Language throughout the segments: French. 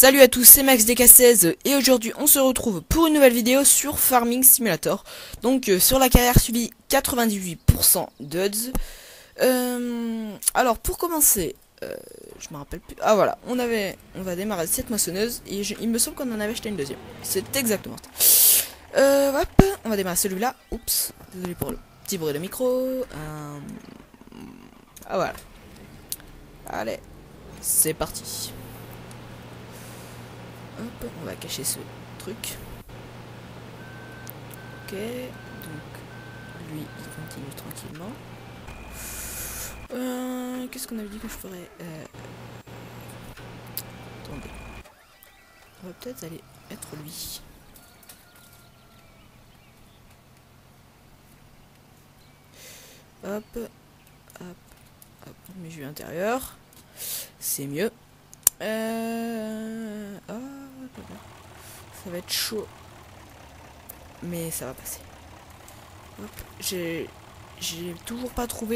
Salut à tous, c'est Max DK16 et aujourd'hui on se retrouve pour une nouvelle vidéo sur Farming Simulator. Donc sur la carrière suivie 98% d'odds. Alors pour commencer, je me rappelle plus. Ah voilà, on va démarrer cette moissonneuse et il me semble qu'on en avait acheté une deuxième. C'est exactement ça. Hop, on va démarrer celui-là. Oups, désolé pour le petit bruit de micro. Ah voilà. Allez, c'est parti. Hop, on va cacher ce truc. Ok, donc lui il continue tranquillement. Qu'est-ce qu'on avait dit que je ferais Attendez. On va peut-être aller être lui. Hop, hop, hop, mais je vais intérieur. C'est mieux. Ça va être chaud. Mais ça va passer. Hop, j'ai toujours pas trouvé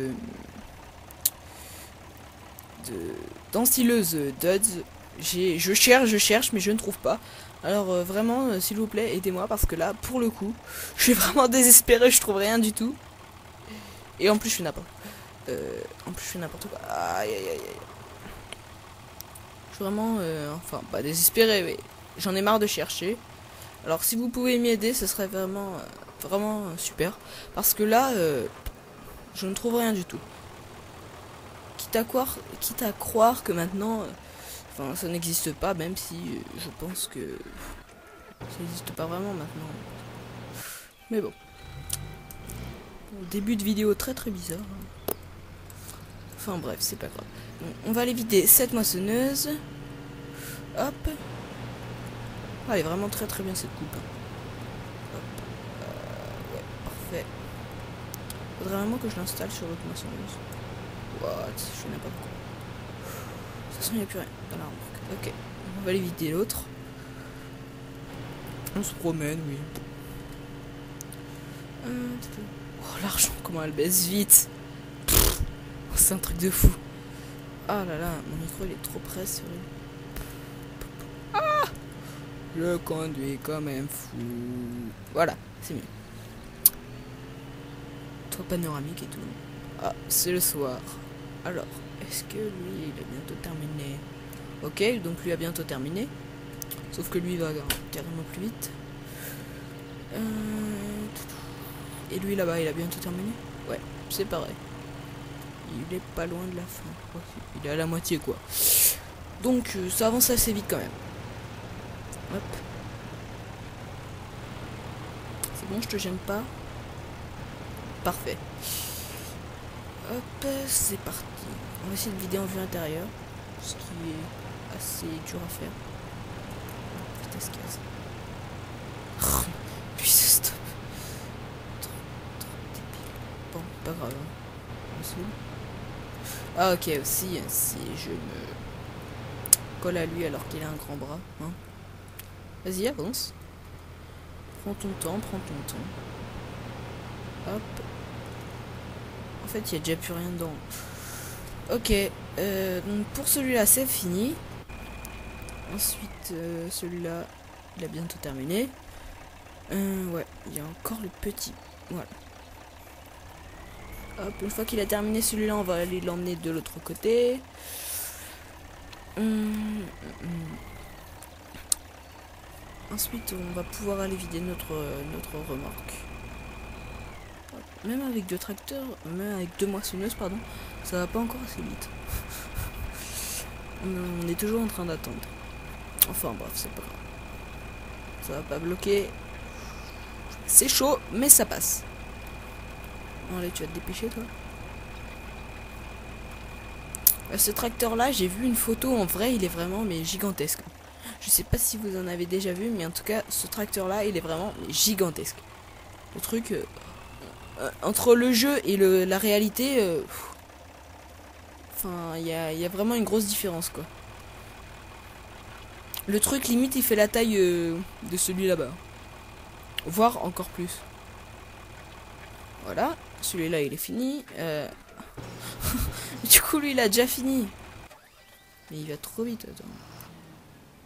d'ensileuse d'odds. Je cherche, mais je ne trouve pas. Alors vraiment, s'il vous plaît, aidez-moi parce que là, pour le coup, je suis vraiment désespéré, je trouve rien du tout. Et en plus, je fais n'importe quoi. Aïe, aïe, aïe, aïe. Je suis vraiment, enfin, pas désespéré, mais j'en ai marre de chercher. Alors, si vous pouvez m'aider, ce serait vraiment, super. Parce que là, je ne trouve rien du tout. Quitte à croire que maintenant, enfin, ça n'existe pas, même si je pense que ça n'existe pas vraiment maintenant. Mais bon. Début de vidéo très bizarre. Enfin bref, c'est pas grave. Bon, on va aller vider cette moissonneuse. Hop. Ah, elle est vraiment très bien cette coupe. Hop. Ouais, parfait. Faudrait vraiment que je l'installe sur l'autre moissonneuse. What? Je fais n'importe quoi. De toute façon, il n'y a plus rien dans la remorque. Ok. On va aller vider l'autre. On se promène, oui. Oh, l'argent, comment elle baisse vite. C'est un truc de fou. Ah là là, mon micro il est trop près sur lui. Ah, le conduit quand même fou. Voilà, c'est mieux. Toit panoramique et tout. Ah, c'est le soir. Alors, est-ce que lui il a bientôt terminé? Ok, donc lui a bientôt terminé. Sauf que lui va carrément plus vite. Et lui là-bas il a bientôt terminé? Ouais, c'est pareil. Il est pas loin de la fin. Il est à la moitié quoi. Donc ça avance assez vite quand même. Hop. C'est bon, je te gêne pas. Parfait. Hop, c'est parti. On va essayer de vider en vue intérieure. Ce qui est assez dur à faire. Vitesse 15. Oh, puis ce stop. Trop débile. Bon, pas grave. Hein. On se fout. Ah ok, aussi, si je me colle à lui alors qu'il a un grand bras. Hein. Vas-y, avance. Prends ton temps. Hop. En fait, il n'y a déjà plus rien dedans. Ok, donc pour celui-là, c'est fini. Ensuite, celui-là, il a bientôt terminé. Ouais, il y a encore le petit. Voilà. Hop, une fois qu'il a terminé celui-là, on va aller l'emmener de l'autre côté. Ensuite, on va pouvoir aller vider notre remorque. Même avec deux tracteurs, même avec deux moissonneuses, pardon, ça va pas encore assez vite. On est toujours en train d'attendre. Enfin bref, c'est pas grave. Ça va pas bloquer. C'est chaud, mais ça passe. Bon, allez, tu vas te dépêcher, toi. Ce tracteur-là, j'ai vu une photo en vrai, il est vraiment mais gigantesque. Je sais pas si vous en avez déjà vu, mais en tout cas, ce tracteur-là, il est vraiment gigantesque. Le truc, entre le jeu et la réalité, enfin, il y a vraiment une grosse différence, quoi. Le truc, limite, il fait la taille de celui là-bas. Voire encore plus. Voilà, celui-là, il est fini. Du coup, lui, il a déjà fini. Mais il va trop vite, attends.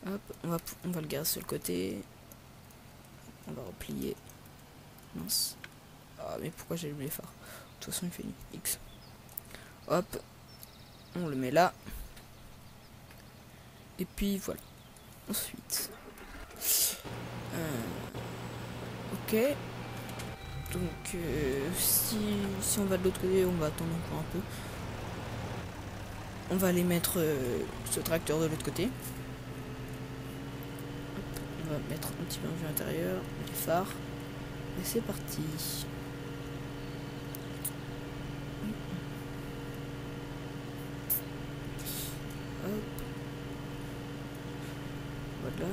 Hop, on va le garder sur le côté. On va replier. Mince. Ah, mais pourquoi j'ai allumé les phares? De toute façon, il fait une X. Hop. On le met là. Et puis voilà. Ensuite. Ok. Donc, si on va de l'autre côté, on va attendre encore un peu. On va aller mettre ce tracteur de l'autre côté. Hop, on va mettre un petit peu en vue intérieure, les phares. Et c'est parti. Hop. Voilà.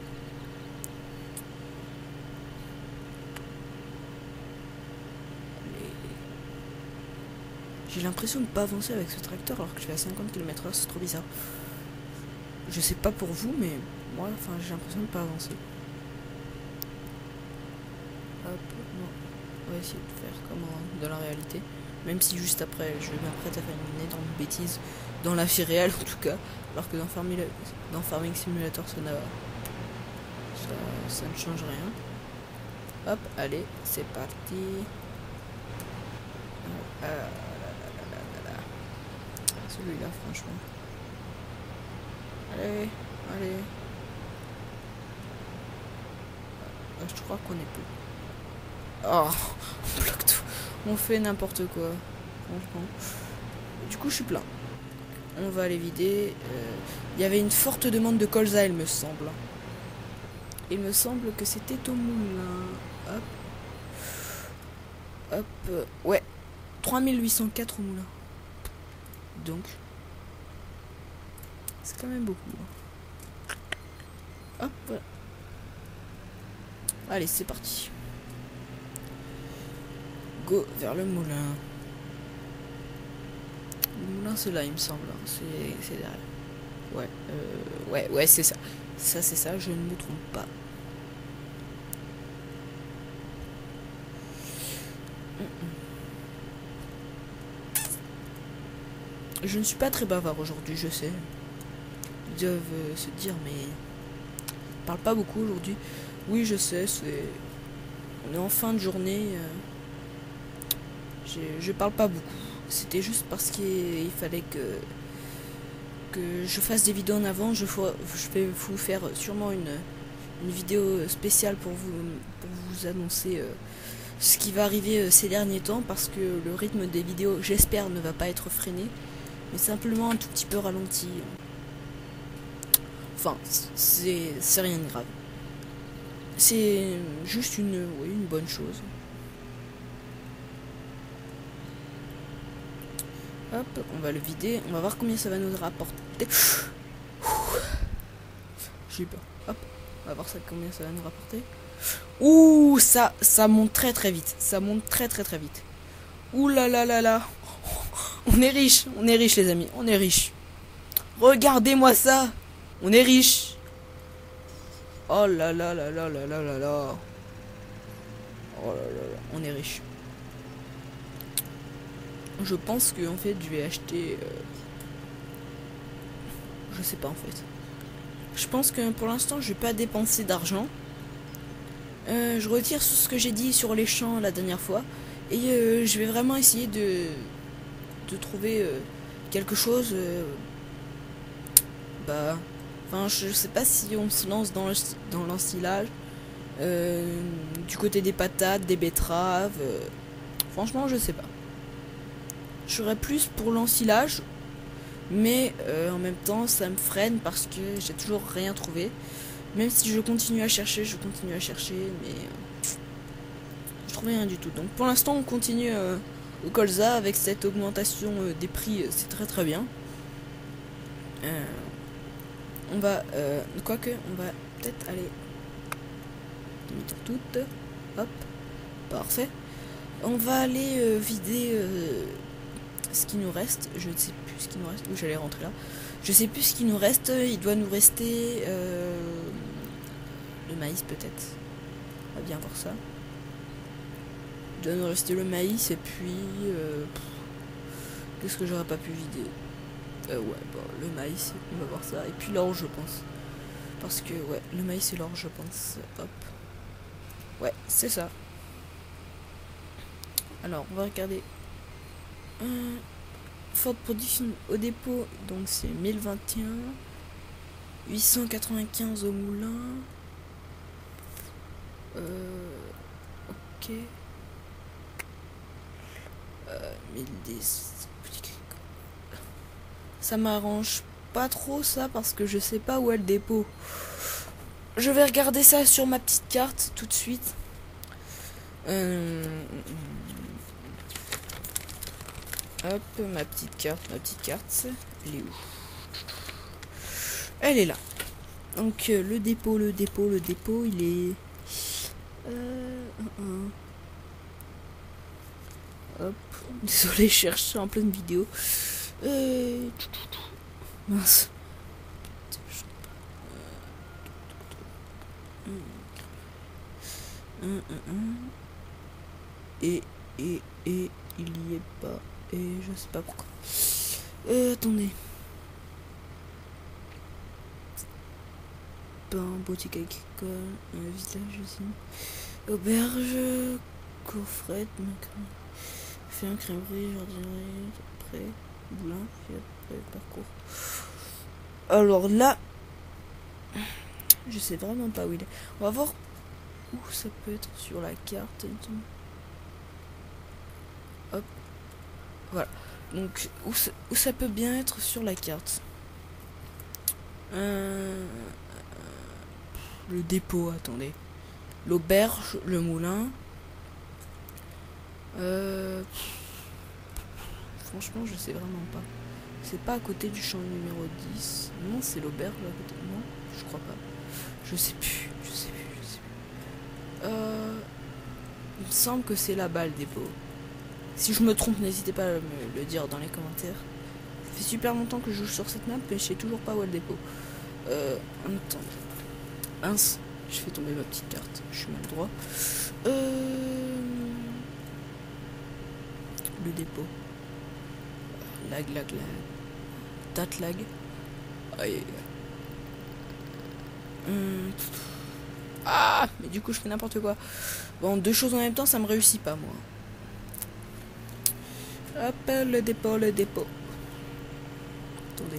J'ai l'impression de ne pas avancer avec ce tracteur alors que je vais à 50 km/h, c'est trop bizarre. Je sais pas pour vous, mais moi, enfin, j'ai l'impression de ne pas avancer. Hop, non. On va essayer de faire comme dans la réalité. Même si juste après, je m'apprête à faire une énorme bêtise dans la vie réelle en tout cas. Alors que dans Farming Simulator, ça ne change rien. Hop, allez, c'est parti. Celui-là, franchement. Allez, allez. Je crois qu'on est plus. Oh, on bloque tout. On fait n'importe quoi. Franchement. Du coup, je suis plein. On va aller vider. Il y avait une forte demande de colza, il me semble. Il me semble que c'était au moulin. Hop. Hop. Ouais. 3804 au moulin. Donc. C'est quand même beaucoup. Hop. Voilà. Allez, c'est parti. Go vers le moulin. Le moulin, c'est là, il me semble. C'est derrière. Ouais, ouais, c'est ça. Ça, c'est ça, je ne me trompe pas. Je ne suis pas très bavard aujourd'hui, je sais. Ils doivent se dire, mais... Je parle pas beaucoup aujourd'hui. Oui, je sais, on est en fin de journée. Je parle pas beaucoup. C'était juste parce qu'il fallait que je fasse des vidéos en avant. Je vais vous faire sûrement une vidéo spéciale pour vous annoncer ce qui va arriver ces derniers temps, parce que le rythme des vidéos, j'espère, ne va pas être freiné, mais simplement un tout petit peu ralenti. Enfin, c'est rien de grave. C'est juste une bonne chose. Hop, on va le vider. On va voir combien ça va nous rapporter. J'ai eu peur. Hop, on va voir ça, combien ça va nous rapporter. Ouh, ça monte très très vite. Ça monte très très très vite. Ouh là là là là. On est riche les amis. On est riche. Regardez-moi ça. On est riche. Oh là là là là là là là là. Oh là là là. On est riche. Je pense que en fait je vais acheter je sais pas en fait. Je pense que pour l'instant je vais pas dépenser d'argent. Je retire ce que j'ai dit sur les champs la dernière fois. Et je vais vraiment essayer de trouver quelque chose. Enfin, je sais pas si on se lance dans l'ensilage. Du côté des patates, des betteraves. Franchement, je sais pas. Je serais plus pour l'ensilage, mais en même temps ça me freine parce que j'ai toujours rien trouvé. Même si je continue à chercher, mais je trouve rien du tout. Donc pour l'instant on continue au colza avec cette augmentation des prix, c'est très très bien. On va, quoique, on va peut-être aller mettre toutes. Hop, parfait. On va aller vider ce qui nous reste. Je ne sais plus ce qui nous reste. Où j'allais rentrer là. Je sais plus ce qui nous reste. Il doit nous rester le maïs peut-être. On va bien voir ça. Il doit nous rester le maïs et puis qu'est-ce que j'aurais pas pu vider. Ouais, bon, le maïs, on va voir ça. Et puis l'orge, je pense. Parce que, ouais, le maïs c'est l'or, je pense. Hop. Ouais, c'est ça. Alors, on va regarder. Forte production au dépôt, donc c'est 1021. 895 au moulin. Ok. 1010. Ça m'arrange pas trop ça parce que je sais pas où est le dépôt. Je vais regarder ça sur ma petite carte tout de suite. Hop, ma petite carte. Elle est où? Elle est là. Donc le dépôt, il est... Hop, désolé, je cherche en pleine vidéo. Mince. Et il y est pas. Et je sais pas pourquoi. Attendez. Pain, boutique agricole, un village aussi. Auberge, coffrette, fin, crèmerie, jardinerie, après, boulin, puis après, parcours. Alors là, je sais vraiment pas où il est. On va voir où ça peut être sur la carte. Hop. Voilà. Donc, où ça peut bien être sur la carte. Le dépôt, attendez. L'auberge, le moulin. Franchement, je sais vraiment pas. C'est pas à côté du champ numéro 10. Non, c'est l'auberge à côté. Non, je crois pas. Je sais plus. Il me semble que c'est là-bas le dépôt. Si je me trompe, n'hésitez pas à me le dire dans les commentaires. Ça fait super longtemps que je joue sur cette map, mais je sais toujours pas où est le dépôt. Attends. Mince, je fais tomber ma petite carte. Je suis mal droit. Le dépôt. Lag. Date lag. Aïe. Ah, mais du coup je fais n'importe quoi. Bon, deux choses en même temps, ça me réussit pas moi. Hop, le dépôt. Attendez.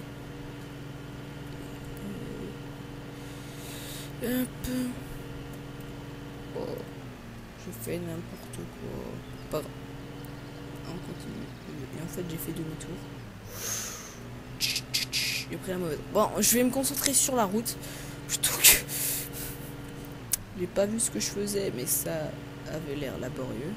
Hop. Oh, je fais n'importe quoi. Pas grave. On continue. Et en fait, j'ai fait demi-tour. J'ai pris la mauvaise. Bon, je vais me concentrer sur la route. Plutôt que... J'ai pas vu ce que je faisais, mais ça avait l'air laborieux.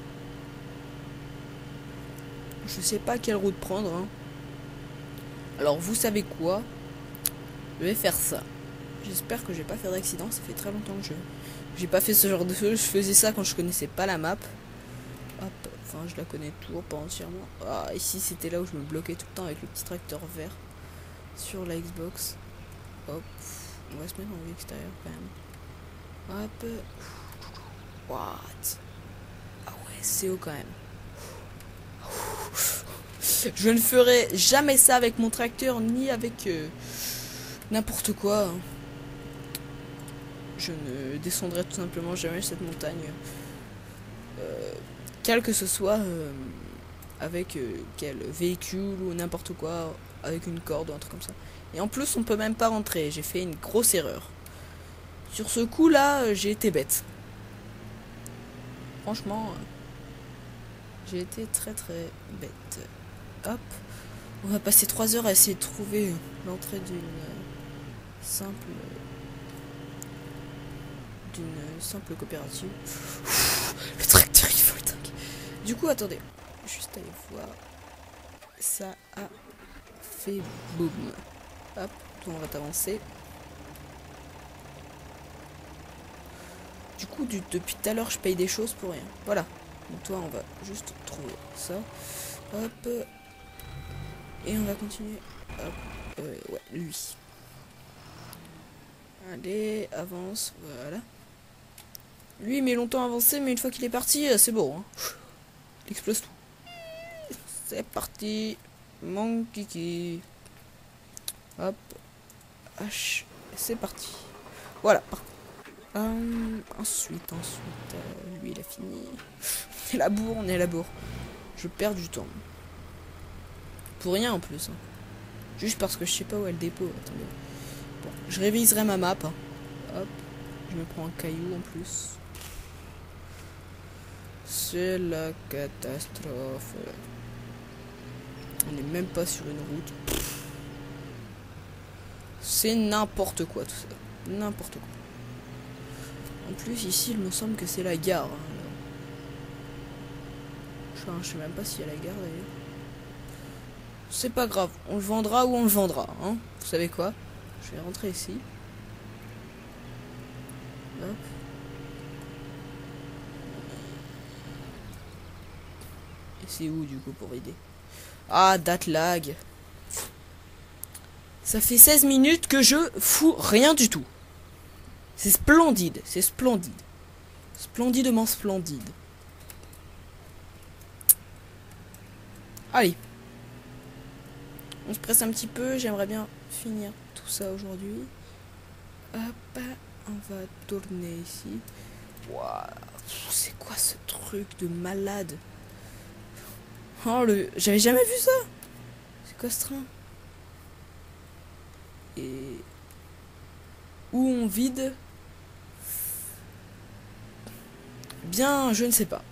Je sais pas quelle route prendre. Hein. Alors, vous savez quoi? Je vais faire ça. J'espère que je vais pas faire d'accident. Ça fait très longtemps que j'ai pas fait ce genre de jeu. Je faisais ça quand je connaissais pas la map. Hop. Enfin, je la connais toujours pas entièrement. Ah, ici, c'était là où je me bloquais tout le temps avec le petit tracteur vert sur la Xbox. Hop. On va se mettre en vue extérieure quand même. Hop. What? Ah ouais, c'est haut quand même. Je ne ferai jamais ça avec mon tracteur ni avec n'importe quoi. Je ne descendrai tout simplement jamais cette montagne. Quel que ce soit avec quel véhicule ou n'importe quoi, avec une corde ou un truc comme ça. Et en plus, on peut même pas rentrer. J'ai fait une grosse erreur. Sur ce coup là, j'ai été bête. Franchement, j'ai été très bête. Hop. On va passer 3 heures à essayer de trouver l'entrée d'une simple coopérative. Le tracteur il faut le dingue. Du coup, attendez. Juste aller voir. Ça a fait boum. Hop, toi on va t'avancer. Du coup, depuis tout à l'heure, je paye des choses pour rien. Voilà. Donc toi, on va juste trouver ça. Hop. Et on va continuer. Hop. Ouais, lui. Allez, avance. Voilà. Lui, il met longtemps à avancer, mais une fois qu'il est parti, c'est bon. Hein. Il explose tout. C'est parti. Mon kiki. Hop. H. C'est parti. Voilà. Ensuite, lui il a fini. On est à la bourre. Je perds du temps. Pour rien en plus. Hein. Juste parce que je sais pas où est le dépôt. Attendez. Bon, je réviserai ma map. Hein. Hop. Je me prends un caillou en plus. C'est la catastrophe. On n'est même pas sur une route. C'est n'importe quoi tout ça. N'importe quoi. En plus ici il me semble que c'est la gare. Hein. Je sais même pas s'il y a la gare d'ailleurs. C'est pas grave. On le vendra ou on le vendra. Hein. Vous savez quoi? Je vais rentrer ici. Hop. Et c'est où du coup pour aider? Ah, date lag. Ça fait 16 minutes que je fous rien du tout. C'est splendide, c'est splendide. Splendidement splendide. Allez. On se presse un petit peu, j'aimerais bien finir tout ça aujourd'hui. Hop, on va tourner ici. Waouh, c'est quoi ce truc de malade? Oh, j'avais jamais vu ça. C'est quoi ce train? Et où on vide? Bien, je ne sais pas.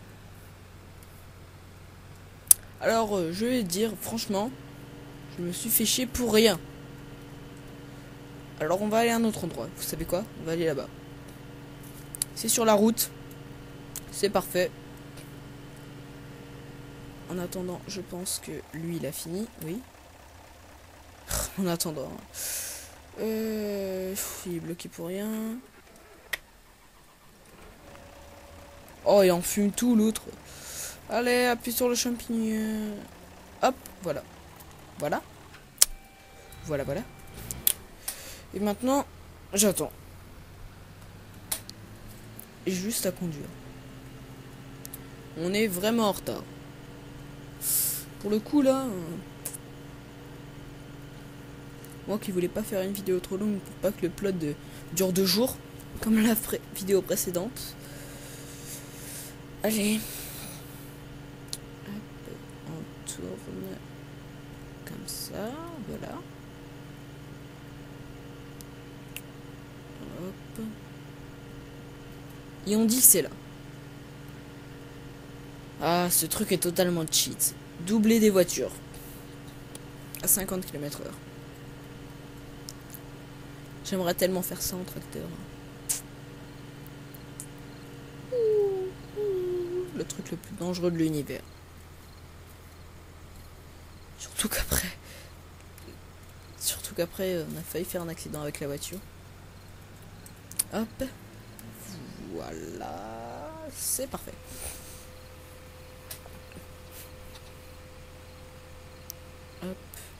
Alors, je vais dire, franchement, je me suis fait chier pour rien. Alors, on va aller à un autre endroit. Vous savez quoi? On va aller là-bas. C'est sur la route. C'est parfait. En attendant, je pense que lui, il a fini. Oui. En attendant. Il est bloqué pour rien. Oh, il en fume tout, l'autre. Allez, appuie sur le champignon. Hop, voilà. Voilà. Voilà, voilà. Et maintenant, j'attends. Et juste à conduire. On est vraiment en retard. Pour le coup, là... moi qui voulais pas faire une vidéo trop longue pour pas que le plot dure 2 jours, comme la vidéo précédente. Allez. Hop, on tourne comme ça, voilà. Hop. Et on dit que c'est là. Ah, ce truc est totalement cheat. Doubler des voitures. À 50 km/h. J'aimerais tellement faire ça en tracteur. Le truc le plus dangereux de l'univers. Surtout qu'après, on a failli faire un accident avec la voiture. Hop. Voilà. C'est parfait. Hop.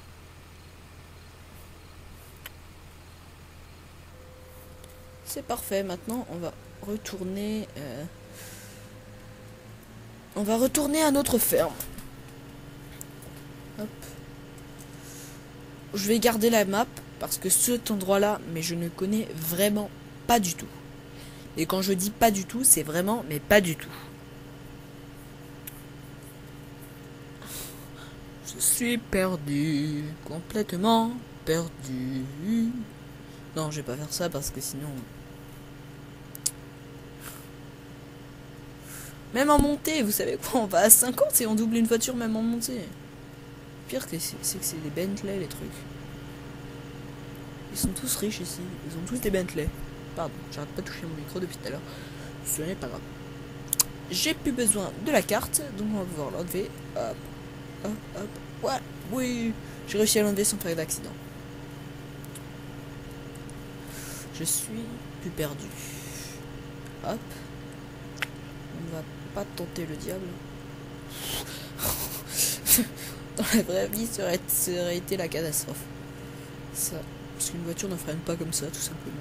C'est parfait. Maintenant, on va retourner... on va retourner à notre ferme. Hop. Je vais garder la map parce que cet endroit-là, mais je ne connais vraiment pas du tout. Et quand je dis pas du tout, c'est vraiment, mais pas du tout. Je suis perdu, complètement perdu. Non, je vais pas faire ça parce que sinon... Même en montée, vous savez quoi, on va à 50 et on double une voiture même en montée. Pire que c'est des Bentley les trucs. Ils sont tous riches ici, ils ont tous des Bentley. Pardon, j'arrête pas de toucher mon micro depuis tout à l'heure. Ce n'est pas grave. J'ai plus besoin de la carte, donc on va pouvoir l'enlever. Hop, hop, hop. Ouais, oui, j'ai réussi à l'enlever sans faire d'accident. Je suis plus perdu. Hop. On va pas tenter le diable. Dans la vraie vie, ça aurait été la catastrophe. Ça, parce qu'une voiture ne freine pas comme ça, tout simplement.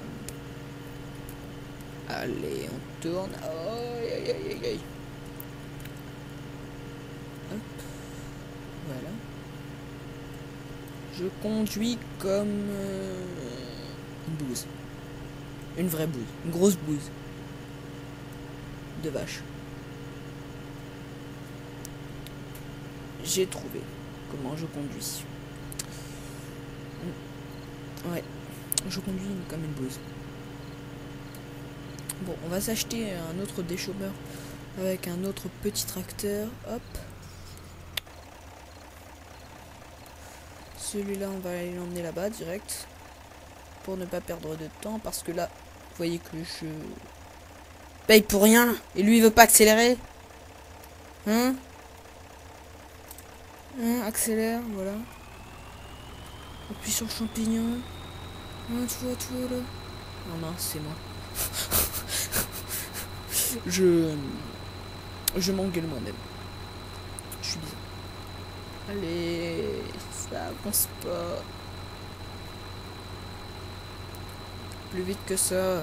Allez, on tourne. Aïe, aïe, aïe, aïe, aïe. Hop. Voilà. Je conduis comme une bouse. Une vraie bouse. Une grosse bouse. De vache. J'ai trouvé comment je conduis. Ouais. Je conduis comme une bouse. Bon, on va s'acheter un autre déchômeur avec un autre petit tracteur. Hop. Celui-là, on va aller l'emmener là-bas direct. Pour ne pas perdre de temps. Parce que là, vous voyez que je paye pour rien. Et lui, il veut pas accélérer. Hein? Accélère, voilà. Appuie sur le champignon. Tu vois, là. Oh non, c'est moi. Je m'engueule moi-même. Je suis bizarre. Allez, ça avance pas. Plus vite que ça.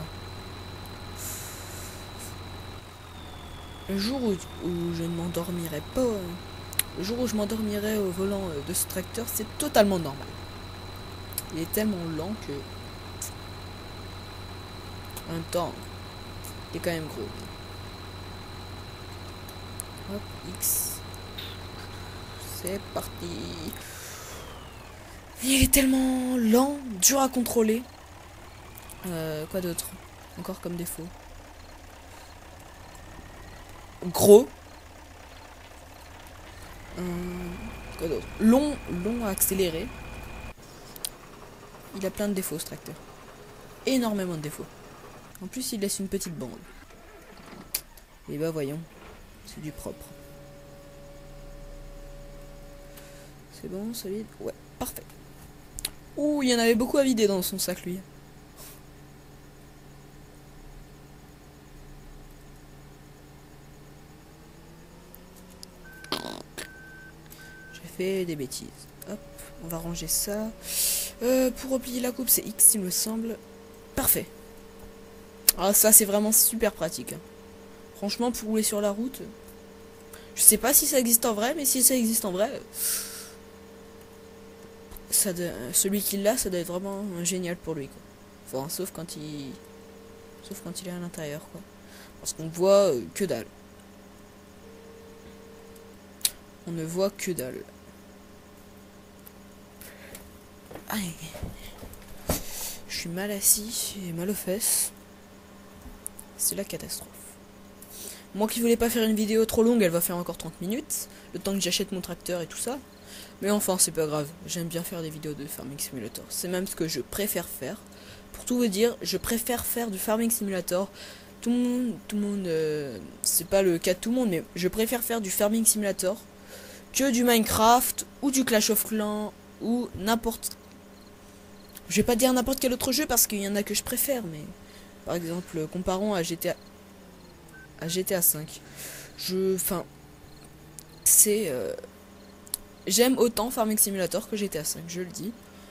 Le jour où je ne m'endormirai pas, le jour où je m'endormirai au volant de ce tracteur, c'est totalement normal. Il est tellement lent que... En même temps, il est quand même gros. Hop, X. C'est parti. Il est tellement lent, dur à contrôler. Quoi d'autre? Encore comme défaut. Gros. Quoi d'autre? Long à accélérer. Il a plein de défauts ce tracteur. Énormément de défauts. En plus, il laisse une petite bande. Et bah voyons, c'est du propre. C'est bon, solide? Ouais, parfait. Ouh, il y en avait beaucoup à vider dans son sac, lui. J'ai fait des bêtises. Hop, on va ranger ça. Pour replier la coupe, c'est X, il me semble. Parfait. Ah, ça, c'est vraiment super pratique. Franchement, pour rouler sur la route, je sais pas si ça existe en vrai, mais si ça existe en vrai, celui qui l'a, ça doit être vraiment génial pour lui, quoi. Enfin, sauf quand il est à l'intérieur, quoi. Parce qu'on voit que dalle. On ne voit que dalle. Aïe. Je suis mal assis et mal aux fesses. C'est la catastrophe. Moi qui voulais pas faire une vidéo trop longue, elle va faire encore 30 minutes. Le temps que j'achète mon tracteur et tout ça. Mais enfin, c'est pas grave. J'aime bien faire des vidéos de Farming Simulator. C'est même ce que je préfère faire. Pour tout vous dire, je préfère faire du Farming Simulator. Tout le monde, c'est pas le cas de tout le monde, mais je préfère faire du Farming Simulator que du Minecraft ou du Clash of Clans ou n'importe. Je vais pas dire n'importe quel autre jeu parce qu'il y en a que je préfère, mais par exemple, comparons à GTA 5. J'aime autant Farming Simulator que GTA 5, je le dis.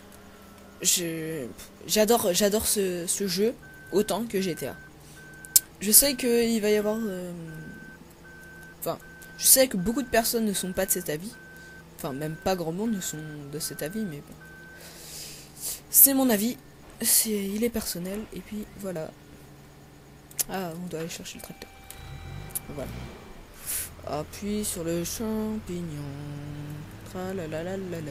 J'adore ce jeu autant que GTA. Je sais qu'il va y avoir... je sais que beaucoup de personnes ne sont pas de cet avis. Enfin, même pas grand monde ne sont de cet avis, mais bon. C'est mon avis. Il est personnel, et puis voilà. Ah, on doit aller chercher le tracteur. Voilà. Appuie sur le champignon. Tralalalala.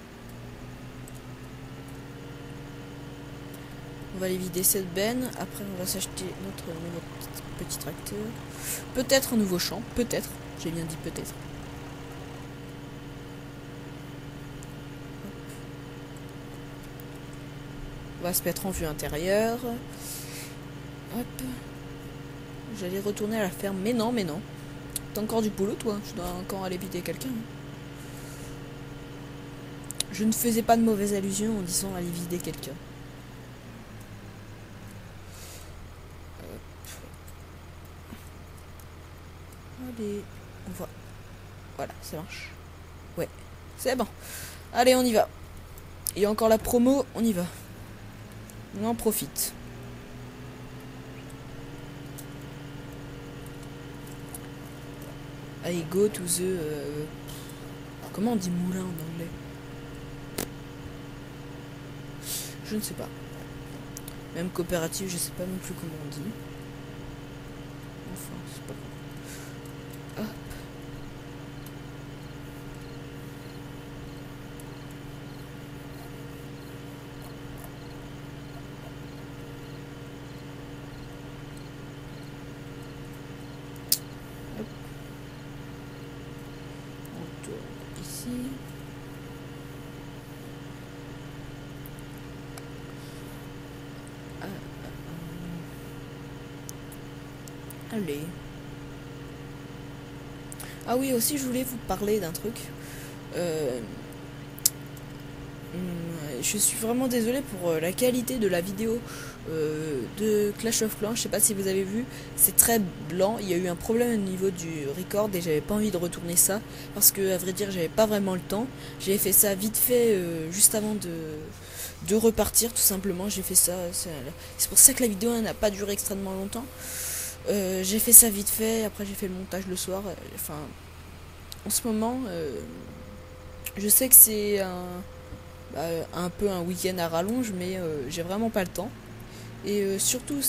On va aller vider cette benne. Après, on va s'acheter notre nouveau petit tracteur. Peut-être un nouveau champ. Peut-être. J'ai bien dit peut-être. On va se mettre en vue intérieure. Hop. J'allais retourner à la ferme. Mais non, mais non. T'as encore du boulot, toi. Je dois encore aller vider quelqu'un. Je ne faisais pas de mauvaise allusion en disant aller vider quelqu'un. Allez, on va. Voilà, ça marche. Ouais, c'est bon. Allez, on y va. Il y a encore la promo, on y va. On en profite. Allez, go to the... comment on dit moulin en anglais? Je ne sais pas. Même coopérative, je sais pas non plus comment on dit. Enfin, c'est pas grave. Hop. Hop. On tourne ici. Allez. Ah oui, aussi je voulais vous parler d'un truc. Je suis vraiment désolé pour la qualité de la vidéo de Clash of Clans. Je sais pas si vous avez vu, c'est très blanc. Il y a eu un problème au niveau du record et j'avais pas envie de retourner ça parce que, à vrai dire, j'avais pas vraiment le temps. J'ai fait ça vite fait juste avant de repartir, tout simplement. J'ai fait ça. C'est pour ça que la vidéo n'a pas duré extrêmement longtemps. J'ai fait ça vite fait. Après, j'ai fait le montage le soir. Enfin, en ce moment, je sais que c'est un peu un week-end à rallonge, mais j'ai vraiment pas le temps. Et surtout,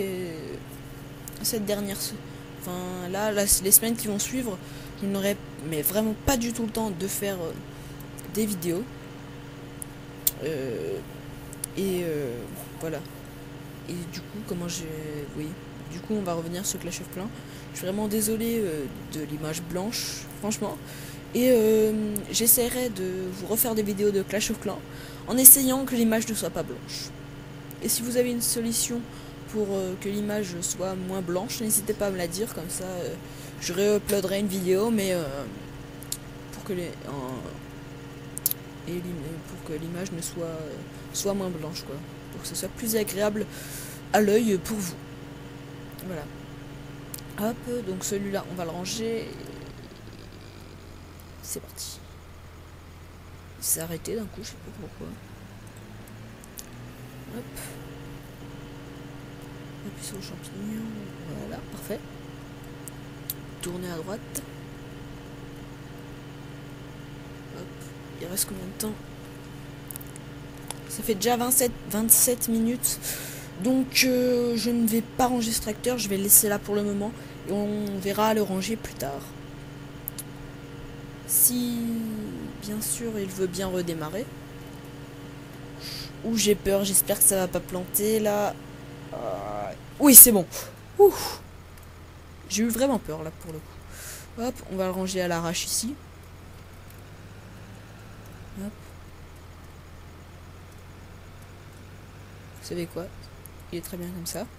cette dernière. Enfin, là, les semaines qui vont suivre, je n'aurai mais vraiment pas du tout le temps de faire des vidéos. Voilà. Et du coup, oui. Du coup, on va revenir sur Clash of Clans. Je suis vraiment désolé de l'image blanche, franchement. Et j'essaierai de vous refaire des vidéos de Clash of Clans en essayant que l'image ne soit pas blanche. Et si vous avez une solution pour que l'image soit moins blanche, n'hésitez pas à me la dire, comme ça je réuploaderai une vidéo, mais pour que pour que l'image ne soit moins blanche, quoi. Pour que ce soit plus agréable à l'œil pour vous. Voilà. Hop, donc celui-là, on va le ranger. C'est parti. Il s'est arrêté d'un coup, je sais pas pourquoi. Hop. Appuie sur le champignon. Voilà, parfait. Tournez à droite. Hop. Il reste combien de temps? Ça fait déjà 27 minutes. Donc je ne vais pas ranger ce tracteur. Je vais le laisser là pour le moment. Et on verra le ranger plus tard. Si bien sûr il veut bien redémarrer. Ouh, j'ai peur, j'espère que ça va pas planter là. Oui, c'est bon. Ouh. J'ai eu vraiment peur là pour le coup. Hop, on va le ranger à l'arrache ici. Hop. Vous savez quoi? Il est très bien comme ça.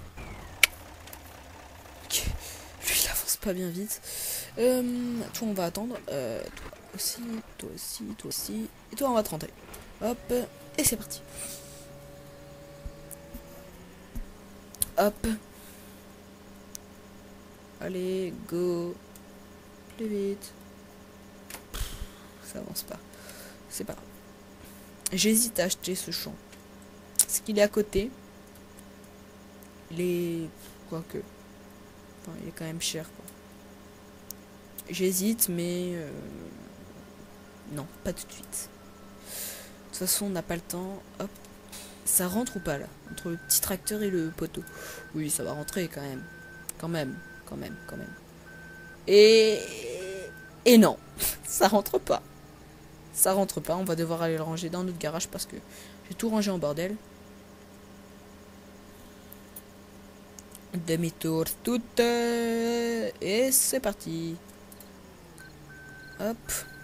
Okay. Lui il avance pas bien vite. Toi on va attendre. Toi aussi, toi aussi, toi aussi. Et toi on va te rentrer. Hop, et c'est parti. Hop. Allez, go. Plus vite. Ça avance pas. C'est pas grave. J'hésite à acheter ce champ. Parce qu'il est à côté. Il est... Quoique. Enfin, il est quand même cher, quoi. J'hésite, mais... Non, pas tout de suite. De toute façon, on n'a pas le temps. Hop. Ça rentre ou pas, là? Entre le petit tracteur et le poteau. Oui, ça va rentrer, quand même. Quand même. Et non. Ça rentre pas. Ça rentre pas. On va devoir aller le ranger dans notre garage parce que j'ai tout rangé en bordel. Demi-tour toute. Et c'est parti. Hop.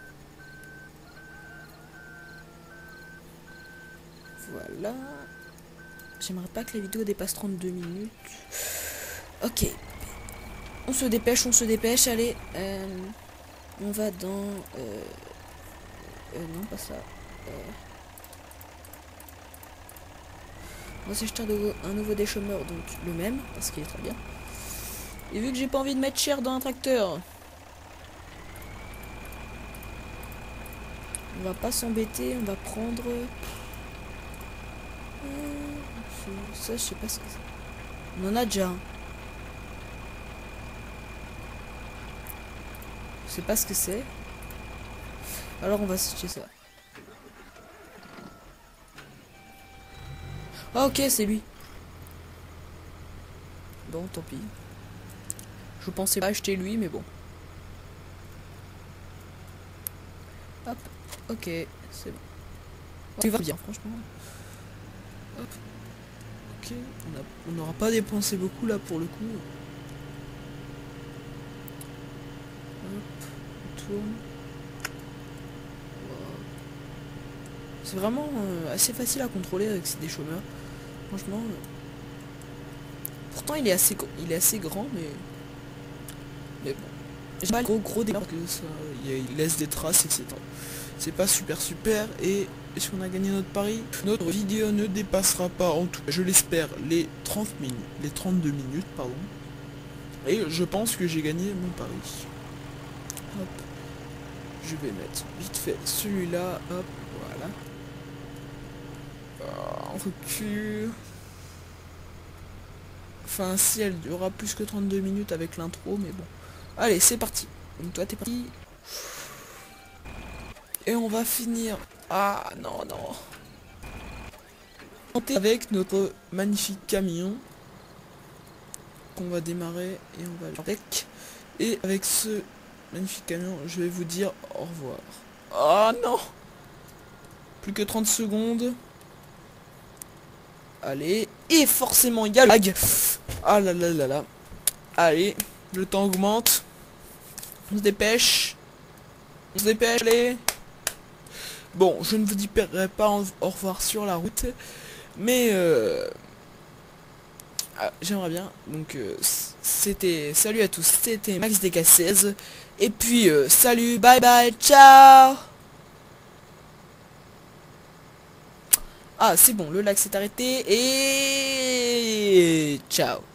Voilà. J'aimerais pas que la vidéo dépasse 32 minutes. Ok. On se dépêche, allez. On va dans... non, pas ça. On va s'acheter un nouveau déchômeur, donc le même, parce qu'il est très bien. Et vu que j'ai pas envie de mettre cher dans un tracteur, on va pas s'embêter, on va prendre... ça, je sais pas ce que c'est. On en a déjà un. Je sais pas ce que c'est. Alors on va s'acheter ça. Ah ok, c'est lui. Bon, tant pis. Je pensais pas acheter lui, mais bon. Hop, ok, c'est bon. Tu vas bien, franchement. Hop. Ok, on n'aura pas dépensé beaucoup là pour le coup. Hop, on tourne. Wow. C'est vraiment assez facile à contrôler avec des chômeurs. Franchement. Pourtant il est assez grand, mais bon. J'ai pas le gros délire que ça. Il laisse des traces, etc. C'est pas super. Et est-ce qu'on a gagné notre pari? Notre vidéo ne dépassera pas, en tout cas je l'espère, les 30 minutes. Les 32 minutes, pardon. Et je pense que j'ai gagné mon pari. Hop. Je vais mettre vite fait celui-là. Hop, voilà. On recule. Enfin, si elle durera plus que 32 minutes avec l'intro, mais bon. Allez, c'est parti. Donc toi, t'es parti. Et on va finir. Ah, non, non. Avec notre magnifique camion. Qu'on va démarrer et on va avec. Et avec ce magnifique camion, je vais vous dire au revoir. Oh non. Plus que 30 secondes. Allez. Et forcément, il y a le lag. Ah là là là là. Allez, le temps augmente. On se dépêche. On se dépêche, allez. Bon, je ne vous dirai pas au revoir sur la route. Mais j'aimerais bien. Donc c'était. Salut à tous, c'était Max DK16. Et puis salut, bye bye, ciao. Ah c'est bon, le lag s'est arrêté. Et ciao.